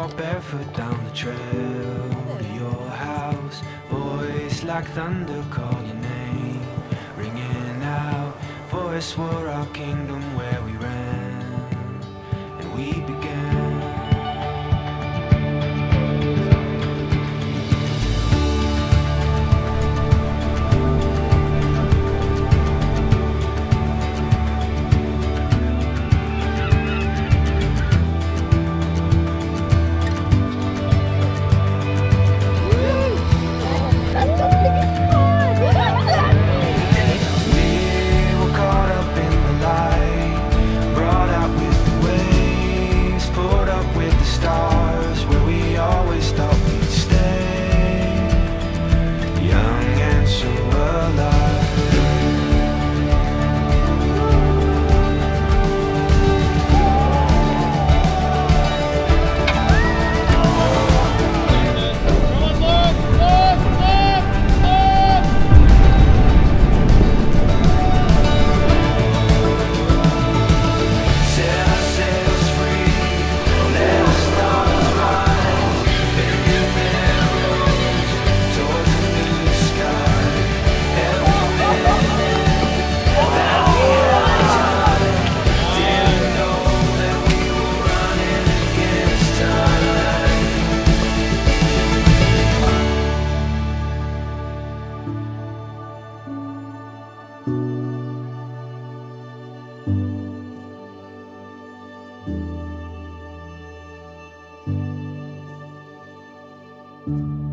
walk barefoot down the trail to your house. Voice like thunder call your name, ringing out. Voice were our kingdom where we ran and we began. you.